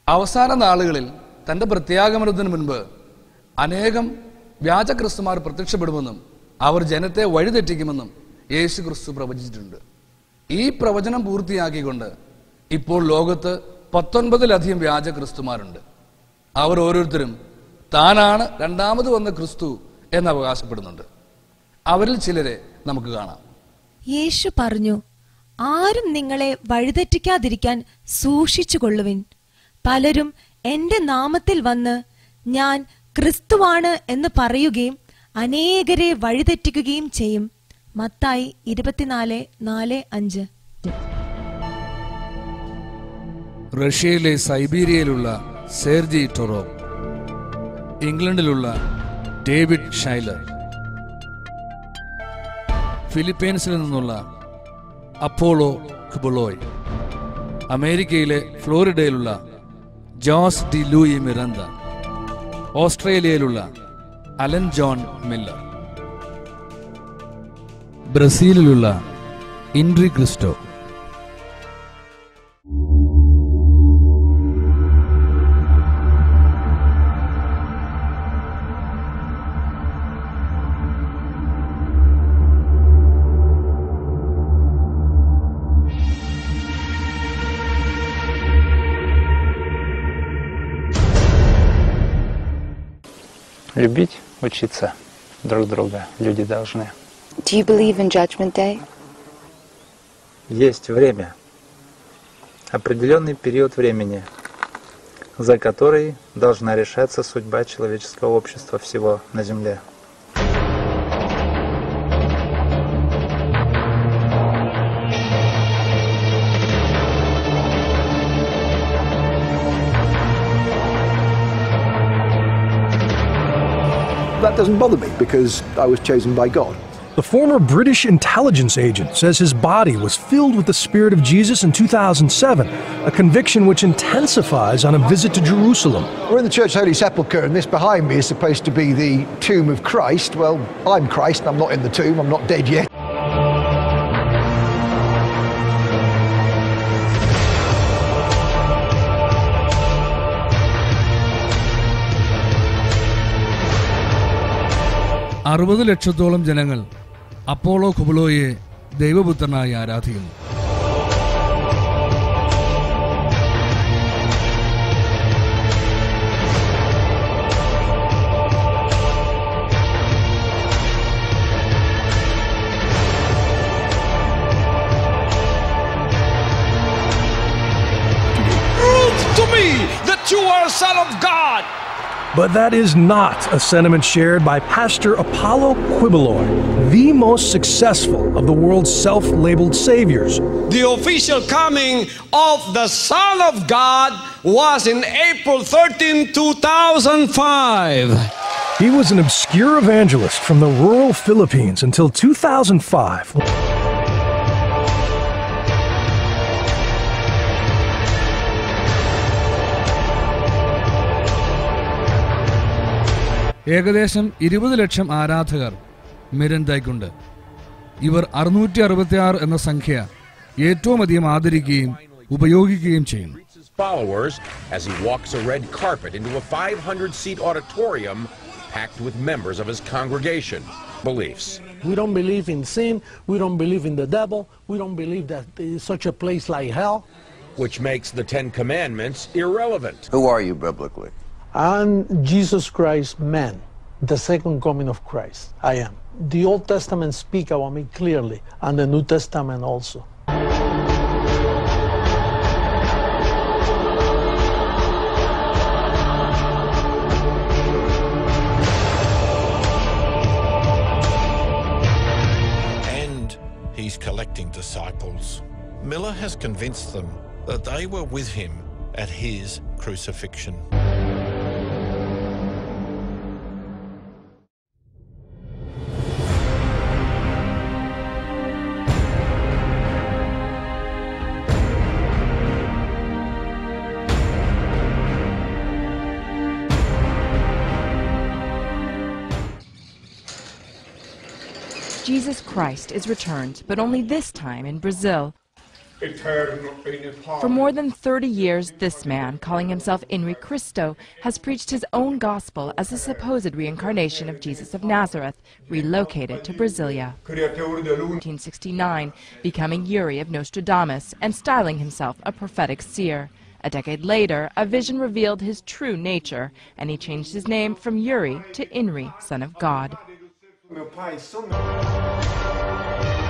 അവസാന നാളുകളിൽ തൻ്റെ പ്രത്യാഗമനത്തിന് മുൻപ് അനേകം വ്യാജക്രിസ്തുമാർ പ്രത്യക്ഷപ്പെടുമെന്നും അവർ ജനത്തെ വഴിതെറ്റിക്കുമെന്നും യേശു ക്രിസ്തു പ്രവചിച്ചിട്ടുണ്ട്. ഈ പ്രവചനം പൂർത്തിയാക്കിക്കൊണ്ട് ഇപ്പോൾ ലോകത്ത് 19-ലധികം വ്യാജക്രിസ്തുമാരുണ്ട്. അവർ ഓരോരുത്തരും താനാണ് രണ്ടാമത് വന്ന ക്രിസ്തു എന്ന് അവകാശപ്പെടുന്നുണ്ട്. അവരിൽ ചിലരെ നമുക്ക് കാണാം. യേശു പറഞ്ഞു, ആരും നിങ്ങളെ വഴിതെറ്റിക്കാതിരിക്കാൻ സൂക്ഷിച്ചുകൊള്ളുവിൻ. പലരും എന്റെ നാമത്തിൽ വന്ന് ഞാൻ ക്രിസ്തുവാണ് എന്ന് പറയുകയും അനേകരെ വഴിതെറ്റിക്കുകയും ചെയ്യും. മത്തായി 24:4-5. റഷ്യയിലെ സൈബീരിയയിലുള്ള സെർജി ടൊറോവ്, ഇംഗ്ലണ്ടിലുള്ള ഡേവിഡ് ഷൈലർ, ഫിലിപ്പീൻസിൽ നിന്നുള്ള അപ്പോളോ കുബലോയ്, അമേരിക്കയിലെ ഫ്ലോറിഡയിലുള്ള ജോസ് ഡി ലൂയി മിറന്ത, ഓസ്ട്രേലിയയിലുള്ള അലൻ ജോൺ മില്ലർ, ബ്രസീലിലുള്ള Inri Cristo. Любить, учиться друг друга люди должны. Do you believe in Judgment Day? Есть время, определенный период времени, за который должна решаться судьба человеческого общества всего на Земле. That doesn't bother me because I was chosen by God. The former British intelligence agent says his body was filled with the Spirit of Jesus in 2007, a conviction which intensifies on a visit to Jerusalem. We're in the Church Holy Sepulchre, and this behind me is supposed to be the tomb of Christ. Well, I'm Christ, and I'm not in the tomb, I'm not dead yet. അറുപത് ലക്ഷത്തോളം ജനങ്ങൾ Apollo കുബലോയെ ദൈവപുത്രനായി ആരാധിക്കുന്നു. Prove to me that you are a son of God. But that is not a sentiment shared by Pastor Apollo Quibeloy, the most successful of the world's self-labeled saviors. The official coming of the Son of God was in April 13, 2005. He was an obscure evangelist from the rural Philippines until 2005. ഏകദേശം 20 ലക്ഷം ആരാധകർ മിരന്തയ്ക്കുണ്ട്. ഇവർ 666 എന്ന സംഖ്യ ഏറ്റവും അധികം ആദരിക്കുകയും ഉപയോഗിക്കുകയും ചെയ്യുന്നു. Followers as he walks a red carpet into a 500-seat auditorium packed with members of his congregation. Beliefs. We don't believe in sin. We don't believe in the devil. We don't believe that there is such a place like hell. Which makes the 10 Commandments irrelevant. Who are you biblically? I'm Jesus Christ, man, the second coming of Christ. I am. The Old Testament speak about me clearly, and the New Testament also. And he's collecting disciples. Miller has convinced them that they were with him at his crucifixion. Jesus Christ is returned, but only this time in Brazil. For more than 30 years, this man, calling himself Inri Christo, has preached his own gospel as a supposed reincarnation of Jesus of Nazareth, relocated to Brasilia. 1969, becoming Yuri of Nostradamus and styling himself a prophetic seer. A decade later, a vision revealed his true nature, and he changed his name from Yuri to Inri, son of God.